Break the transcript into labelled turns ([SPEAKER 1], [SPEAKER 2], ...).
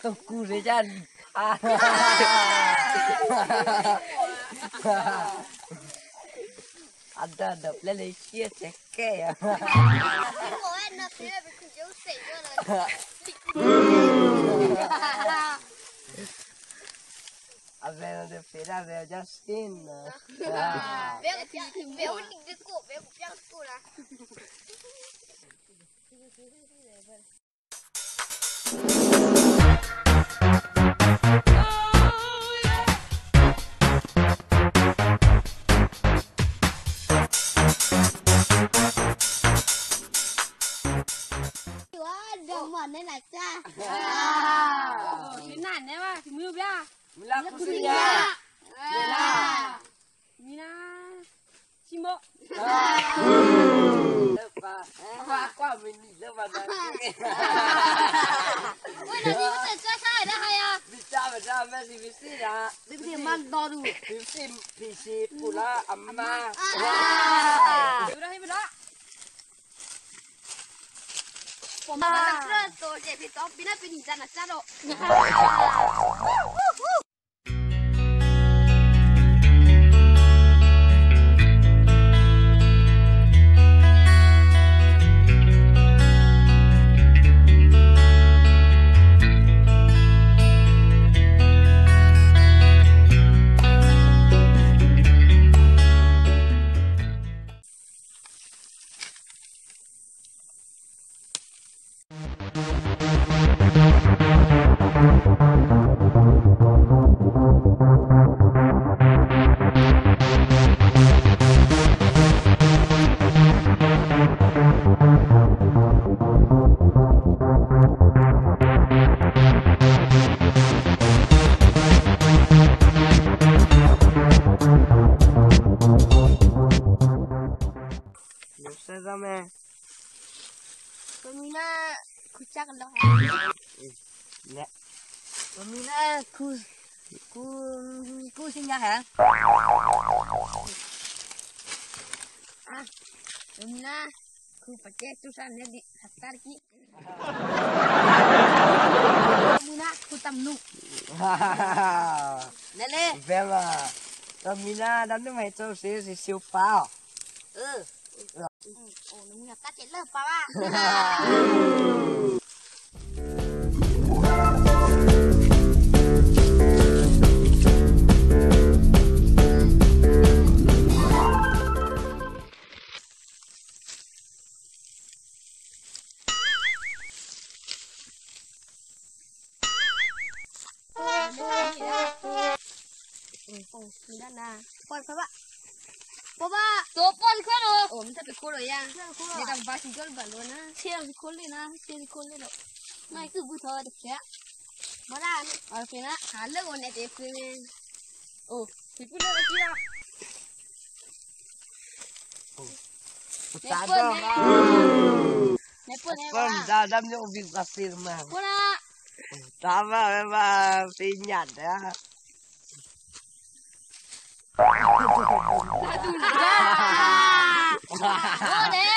[SPEAKER 1] Tunggu saja. Ada Malaysia cekek ya. Aveva de fera aveva già skin.
[SPEAKER 2] Veo un di co, veo pian scuola. Nên là cha.
[SPEAKER 3] Cái nạn đấy mà, thì mưa bia.
[SPEAKER 1] Mila kusinya.
[SPEAKER 3] Mina Simbo.
[SPEAKER 1] Lepas. Apa mình lepas dah.
[SPEAKER 2] Ôi là gì có thể cho sai đó hay à?
[SPEAKER 1] Bisa masih bisa ya.
[SPEAKER 2] Thì mang đo đủ.
[SPEAKER 1] Visi pula amma.
[SPEAKER 3] Udah.
[SPEAKER 2] Mà ta rất tôi sẽ bị tóc bị nó bị nhìn ra là sao đâu.
[SPEAKER 1] Sama.
[SPEAKER 2] Pemina kucak dah.
[SPEAKER 1] Nè.
[SPEAKER 2] Pemina ku singgah hả? Ah, Pemina ku pakai tulisan di hatar ki. Pemina ku tamnu. Nele.
[SPEAKER 1] Vema. Pemina dan tu mai tu si siu pao.
[SPEAKER 2] Ồ, nó là cắt chết lớp bà ba. Con phải bạn. Baba, topol ko no. Oh, minta pe kolo ya. Ni tam basi gol balon na. Sia si kolo na, sia si kolo no. Mai ku bu tho de kya. Mara, और फिर ना हाल होने दे फिर ओ फिर ना किया
[SPEAKER 1] Pun dah dah ni ubi pasir mah.
[SPEAKER 2] Pula.
[SPEAKER 1] Sama memang pinjat ya.
[SPEAKER 2] Oh, deh.